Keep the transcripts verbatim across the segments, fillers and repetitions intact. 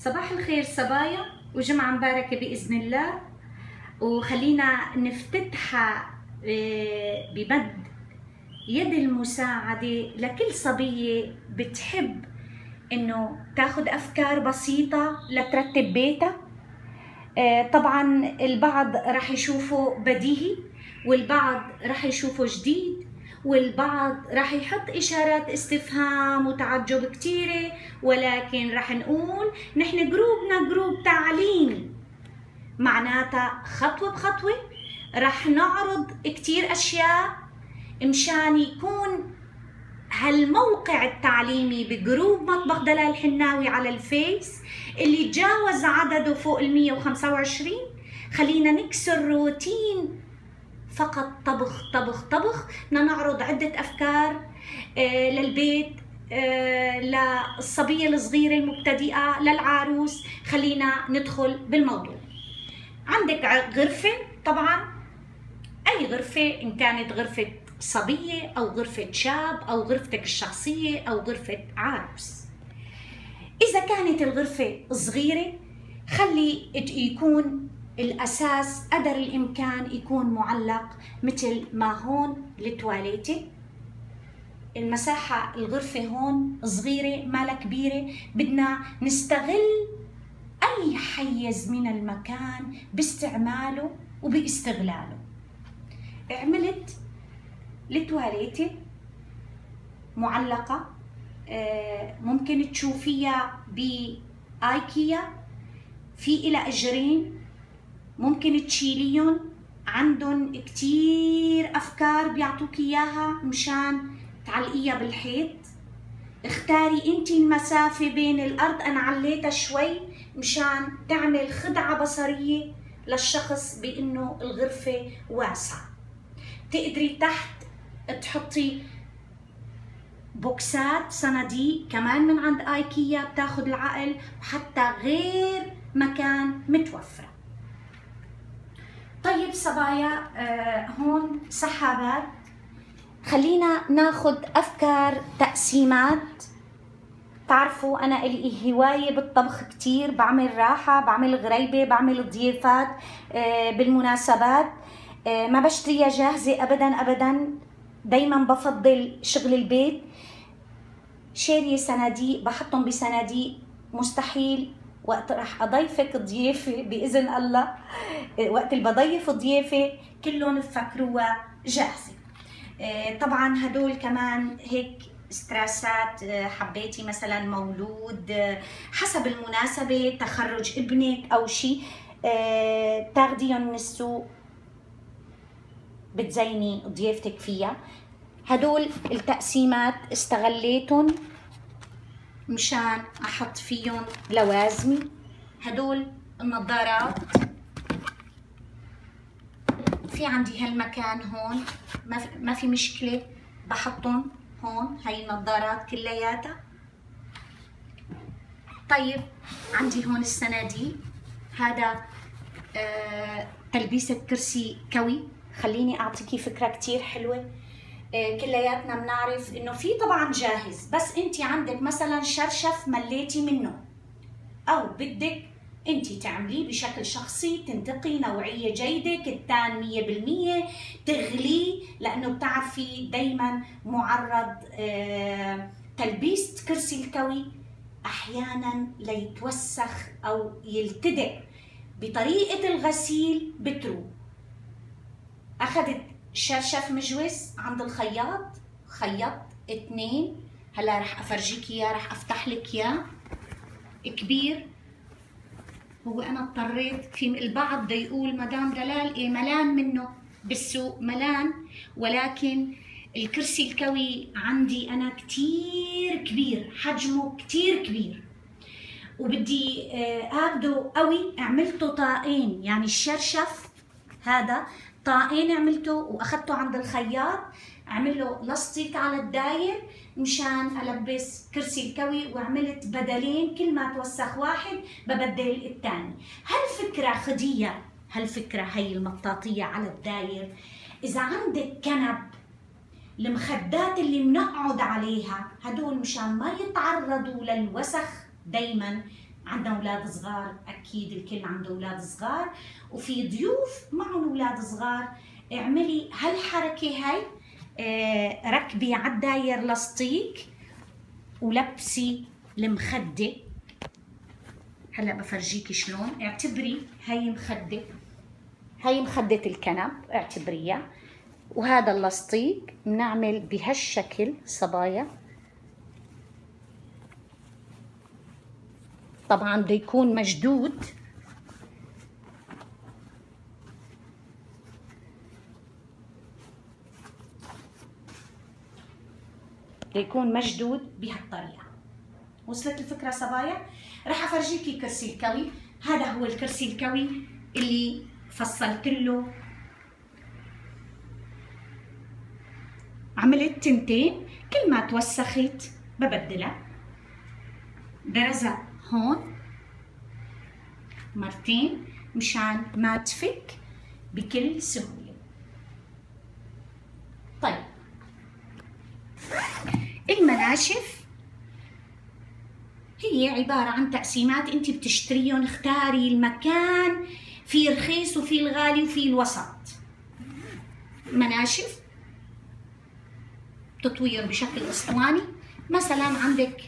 صباح الخير صبايا وجمعة مباركة بإذن الله. وخلينا نفتتحها بمد يد المساعدة لكل صبية بتحب إنه تاخد أفكار بسيطة لترتب بيتها. طبعا البعض رح يشوفه بديهي والبعض رح يشوفه جديد والبعض رح يحط إشارات استفهام وتعجب كتيرة، ولكن رح نقول نحن جروبنا جروب تعليمي، معناتها خطوة بخطوة رح نعرض كتير أشياء مشان يكون هالموقع التعليمي بجروب مطبخ دلال حناوي على الفيس اللي تجاوز عدده فوق ال مية وخمسة وعشرين. خلينا نكسر روتين فقط طبخ طبخ طبخ، بدنا نعرض عدة أفكار آه للبيت، آه للصبية الصغيرة المبتدئة، للعروس. خلينا ندخل بالموضوع. عندك غرفة، طبعا أي غرفة، إن كانت غرفة صبية أو غرفة شاب أو غرفتك الشخصية أو غرفة عروس. إذا كانت الغرفة صغيرة خلي يكون الأساس قدر الإمكان يكون معلق مثل ما هون التواليتة. المساحة الغرفة هون صغيرة ما كبيرة، بدنا نستغل أي حيز من المكان باستعماله وباستغلاله. عملت التواليتة معلقة، ممكن تشوفيها بآيكيا، في إلى أجرين ممكن تشيليهم، عندهم كتير أفكار بيعطوك إياها مشان تعلقيها بالحيط. اختاري انتي المسافة بين الأرض، أنا عليتها شوي مشان تعمل خدعة بصرية للشخص بأنه الغرفة واسعة. تقدري تحت تحطي بوكسات صناديق كمان من عند آيكيا بتاخد العقل، وحتى غير مكان متوفرة. طيب صبايا، آه هون سحابات. خلينا ناخد أفكار تقسيمات. تعرفوا أنا إلي هواية بالطبخ كتير، بعمل راحة، بعمل غريبة، بعمل ضيافات آه بالمناسبات. آه ما بشتريها جاهزة أبدا أبدا، دايما بفضل شغل البيت. شارية صناديق، بحطهم بصناديق، مستحيل وقت رح أضيفك ضيافة بإذن الله، وقت اللي بضيف ضيافة كلهم بفكروها جاهزة. طبعا هدول كمان هيك استراسات، حبيتي مثلا مولود، حسب المناسبة، تخرج ابنك أو شيء، تاخديهم من السوق بتزيني ضيافتك فيها. هدول التقسيمات استغليتهم مشان احط فيهم لوازمي. هدول النظارات، في عندي هالمكان هون ما في, ما في مشكلة، بحطهم هون. هاي النظارات كلياتها. طيب عندي هون الصناديق، هذا آه تلبيسة كرسي كوي. خليني اعطيكي فكرة كتير حلوة. كلياتنا بنعرف انه في طبعا جاهز، بس انت عندك مثلا شرشف مليتي منه او بدك انت تعمليه بشكل شخصي، تنتقي نوعية جيدة، كتان مية بالمية، تغليه، لانه بتعرفي دايما معرض آه تلبيس كرسي الكوي احيانا ليتوسخ او يلتدئ بطريقة الغسيل بتروح. اخذت شرشف مجوز عند الخياط، خيط اتنين، هلا رح افرجيك اياه، رح افتح لك اياه كبير. هو انا اضطريت، في البعض بده يقول مدام دلال ايه ملان منه بالسوق، ملان، ولكن الكرسي الكوي عندي انا كتير كبير، حجمه كتير كبير وبدي اخده قوي. عملته طاقين، يعني الشرشف هذا طاقين عملته واخذته عند الخياط، عمل له لاستيك على الداير مشان البس كرسي الكوي، وعملت بدلين، كل ما توسخ واحد ببدل الثاني. هالفكره خديها، هالفكره هي المطاطيه على الداير. اذا عندك كنب، المخدات اللي بنقعد عليها هدول مشان ما يتعرضوا للوسخ دايما عندنا اولاد صغار، اكيد الكل عنده اولاد صغار، وفي ضيوف معهم اولاد صغار. اعملي هالحركه هاي، آه ركبي على الداير لاستيك ولبسي المخده. هلا بفرجيكي شلون. اعتبري هاي مخده، هاي مخده الكنب اعتبريها، وهذا اللاستيك بنعمل بهالشكل صبايا. طبعا بده يكون مشدود، بده يكون مشدود بهالطريقه. وصلت الفكره صبايا؟ رح افرجيكي كرسي الكوي. هذا هو الكرسي الكوي اللي فصلت له، عملت تنتين، كل ما توسخت ببدلها، درزها هون مرتين مشان ما تفك بكل سهولة. طيب المناشف هي عبارة عن تقسيمات انت بتشتريهم، اختاري المكان، في رخيص وفي الغالي وفي الوسط. مناشف تطوير بشكل اسطواني. مثلا عندك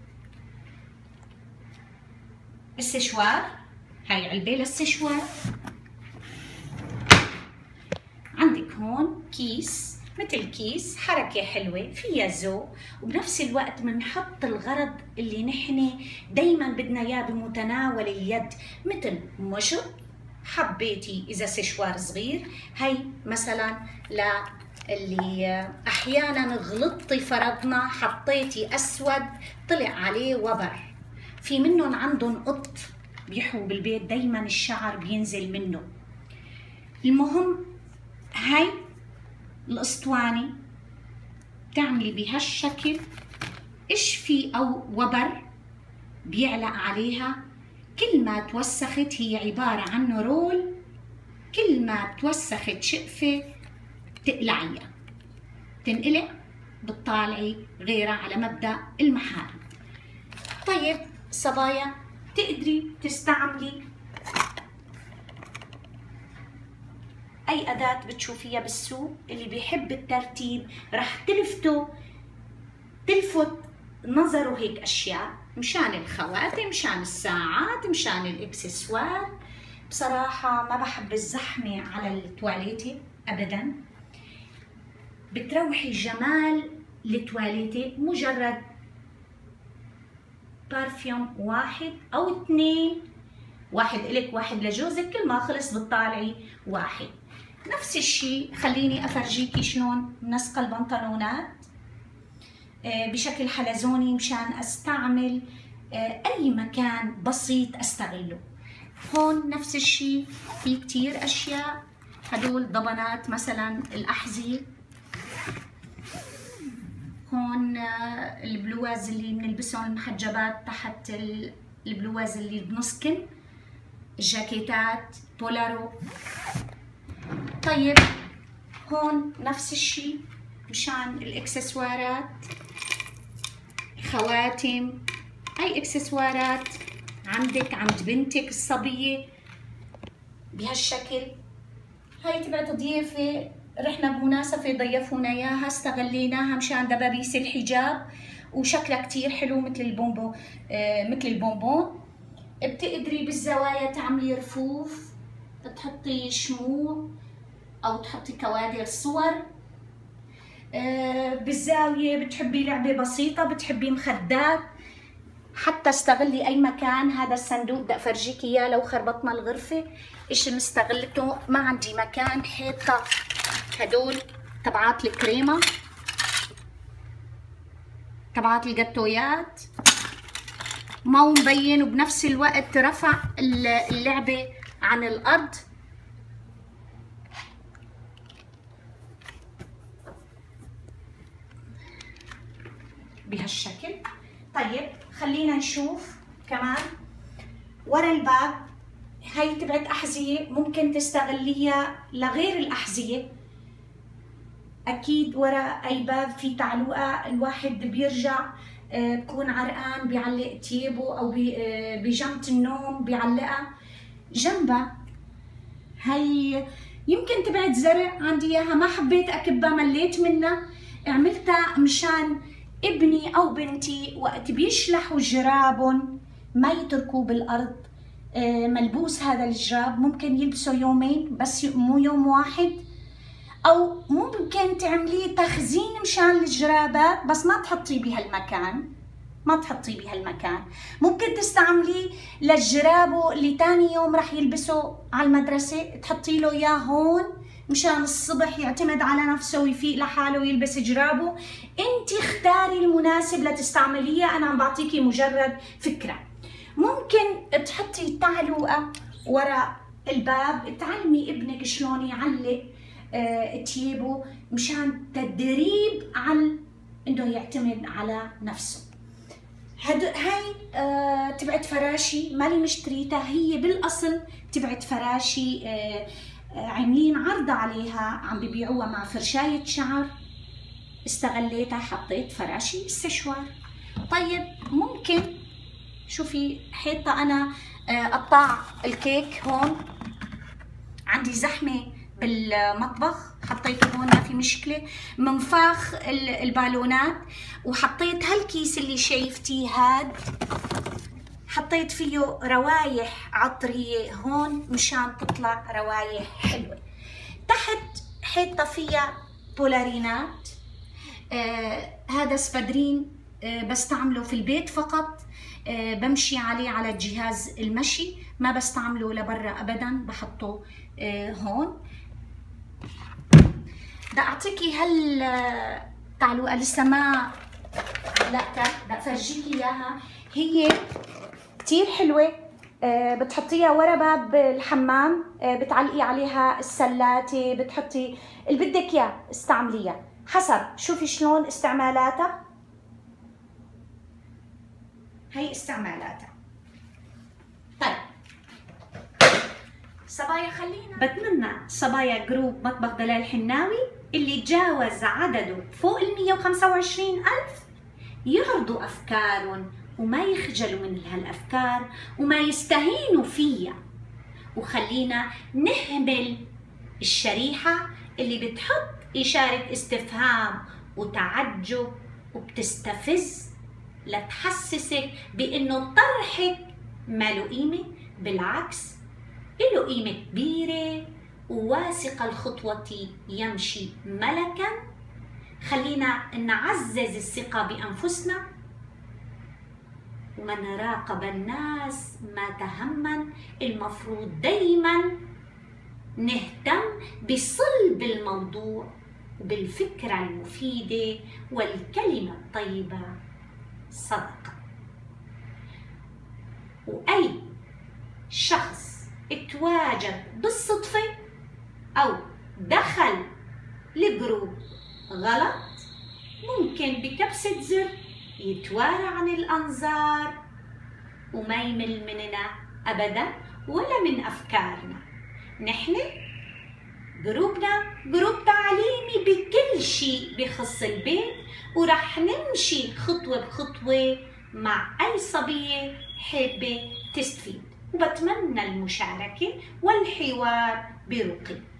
السشوار، هاي علبة للسشوار. عندك هون كيس، مثل كيس، حركة حلوة فيها ذوق، وبنفس الوقت بنحط الغرض اللي نحن دايما بدنا اياه بمتناول اليد، مثل مشط حبيتي اذا سشوار صغير. هي مثلا للي احيانا غلطتي، فرضنا حطيتي اسود طلع عليه وبر، في منهم عندهم قط بيحوا بالبيت دايما الشعر بينزل منه. المهم هاي الاسطوانه بتعملي بهالشكل، ايش في او وبر بيعلق عليها، كل ما توسخت هي عباره عن رول، كل ما توسخت شقفه بتقلعيها، تنقلع بتطالعي غيرها على مبدا المحارم. طيب صبايا تقدري تستعملي اي اداة بتشوفيها بالسوق، اللي بيحب الترتيب رح تلفته تلفت نظره هيك اشياء، مشان الخواتم، مشان الساعات، مشان الاكسسوار. بصراحة ما بحب الزحمة على التواليتي ابدا، بتروحي جمال التواليتي مجرد بارفيوم واحد او اثنين، واحد الك واحد لجوزك، كل ما خلص بتطالعي واحد. نفس الشيء خليني افرجيكي شلون منسقه البنطلونات بشكل حلزوني مشان استعمل اي مكان بسيط استغله. هون نفس الشيء، في كتير اشياء، هدول ضبنات مثلا الاحذيه، هون البلواز اللي بنلبسهم المحجبات تحت البلواز اللي بنصكن، الجاكيتات بولارو. طيب هون نفس الشيء مشان الاكسسوارات، خواتم، اي اكسسوارات عندك عند بنتك الصبية بهالشكل. هاي تبعت ضيافة، رحنا بمناسبة ضيفونا اياها استغليناها مشان دبابيس الحجاب، وشكلها كتير حلو مثل البونبون، آه مثل البونبون. بتقدري بالزوايا تعملي رفوف، تحطي شموع او تحطي كوادر صور. آه بالزاوية بتحبي لعبة بسيطة، بتحبي مخدات، حتى استغلي اي مكان. هذا الصندوق بدي افرجيكي اياه لو خربطنا الغرفة ايش مستغلته. ما عندي مكان، حيطة هدول تبعات الكريمة، تبعات الجاتويات، ما هو مبين، وبنفس الوقت رفع اللعبة عن الأرض. بهالشكل. طيب خلينا نشوف كمان ورا الباب. هاي تبعت أحذية ممكن تستغليها لغير الأحذية. أكيد ورا أي باب في تعلوقة الواحد بيرجع بكون عرقان بيعلق تيابه او بجنبة النوم بيعلقها جنبها. هي يمكن تبعت زرع عندي اياها ما حبيت اكبها مليت منها، عملتها مشان ابني او بنتي وقت بيشلحوا جرابهم ما يتركوه بالارض ملبوس. هذا الجراب ممكن يلبسه يومين بس مو يوم واحد، او ممكن تعمليه تخزين مشان الجرابات بس ما تحطيه بهالمكان، ما تحطيه بهالمكان. ممكن تستعمليه للجرابه اللي تاني يوم رح يلبسه على المدرسة، تحطي له اياه هون مشان الصبح يعتمد على نفسه ويفيق لحاله ويلبس جرابه. انت اختاري المناسب لتستعمليه، انا عم بعطيكي مجرد فكرة. ممكن تحطي تعلوقة وراء الباب تعلمي ابنك شلون يعلق آه تيابه مشان تدريب على انه يعتمد على نفسه. هاد هاي آه تبعت فراشي مالي مشتريتها، هي بالاصل تبعت فراشي آه آه عاملين عرض عليها عم ببيعوها مع فرشاية شعر، استغليتها حطيت فراشي استشوار. طيب ممكن شوفي حيطة انا آه قطع الكيك هون، عندي زحمة بالمطبخ حطيته هون ما في مشكلة، منفاخ البالونات وحطيت هالكيس اللي شايفتيه هاد حطيت فيه روايح عطرية هون مشان تطلع روايح حلوة. تحت حيطة فيها بولارينات، آه هذا سبادرين آه بستعمله في البيت فقط، آه بمشي عليه على جهاز المشي ما بستعمله لبرا ابدا، بحطه آه هون. بدي اعطيكي هالتعلوقه لسه ما علقتها، بدي افرجيكي اياها، هي كثير حلوه، أه بتحطيها ورا باب الحمام، أه بتعلقي عليها السلاته، بتحطي اللي بدك اياه استعمليها حسب. شوفي شلون استعمالاتها، هي استعمالاتها. طيب صبايا خلينا بتمنى صبايا جروب مطبخ دلال حناوي اللي تجاوز عدده فوق ال مية وخمسة وعشرين ألف يعرضوا أفكارهم وما يخجلوا من هالأفكار وما يستهينوا فيها، وخلينا نهمل الشريحة اللي بتحط إشارة استفهام وتعجب وبتستفز لتحسسك بأنه طرحك ما له قيمة، بالعكس له قيمة كبيرة وواثق الخطوة يمشي ملكا. خلينا نعزز الثقة بأنفسنا ومن راقب الناس ما تهمن. المفروض دايما نهتم بصلب الموضوع وبالفكرة المفيدة والكلمة الطيبة صدقة. وأي شخص اتواجد بالصدفة أو دخل لجروب غلط ممكن بكبسة زر يتوارى عن الأنظار وما يمل مننا أبدا ولا من أفكارنا. نحن جروبنا جروب تعليمي بكل شيء بخص البيت، ورح نمشي خطوة بخطوة مع أي صبية حابة تستفيد، وبتمنى المشاركة والحوار برقي.